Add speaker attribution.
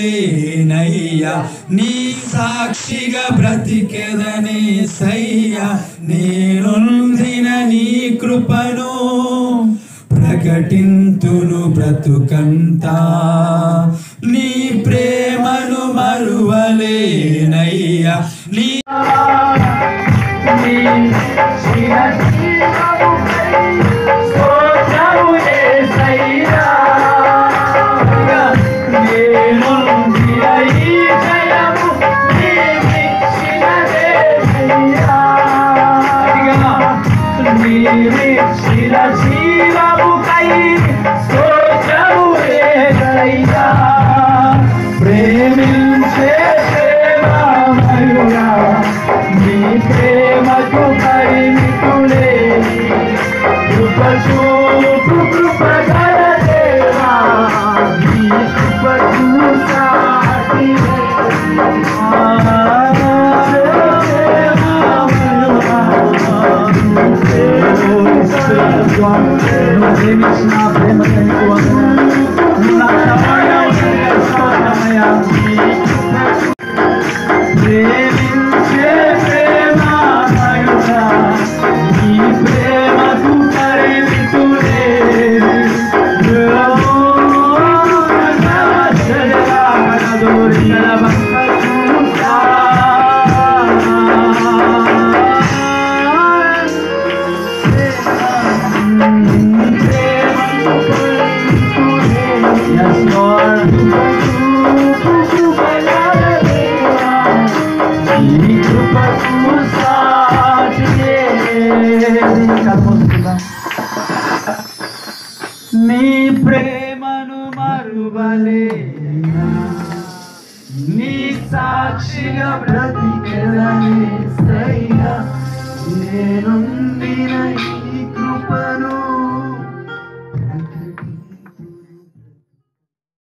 Speaker 1: మరువలేనయ్యా నీ సాక్షిగా బ్రతికెదనే సయ్యా నేనొందిన నీ కృపను ప్రకటింతును బ్రతుకంతా నీ ప్రేమను మరువలేనయ్యా నీ
Speaker 2: ప్రేమించే ప్రేమమయుడా నీ ప్రేమకు పరిమితులే కృప చూపు కృపగల దేవా నీ కృపకు సాటి ప్రేమించిన ప్రేమ ప్రేమించే ప్రేమమయుడా నీ ప్రేమకు పరిమితులే Yes, Lord. నీ ప్రేమను మరువలే నీ సాక్షిగా బ్రతికెదనే